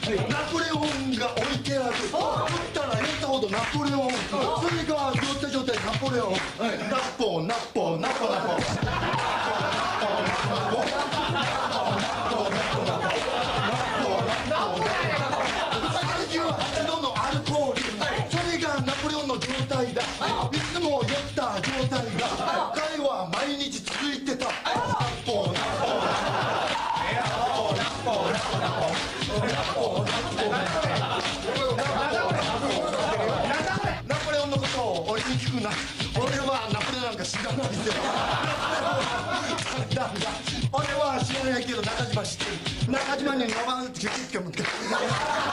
ナポレオンが置いてある。食ったら酔ったほどナポレオン。それが酔った状態ナポレオン。ナポナポナポナポ。38度のアルコール。それがナポレオンの状態だ。いつも酔った状態だ。彼は毎日続いてた。ナポナポナポレオンのことを俺に聞くな。俺はナポレオンなんか知らないぜ。俺は知らないけど中島知ってる。中島には呼ばれて結局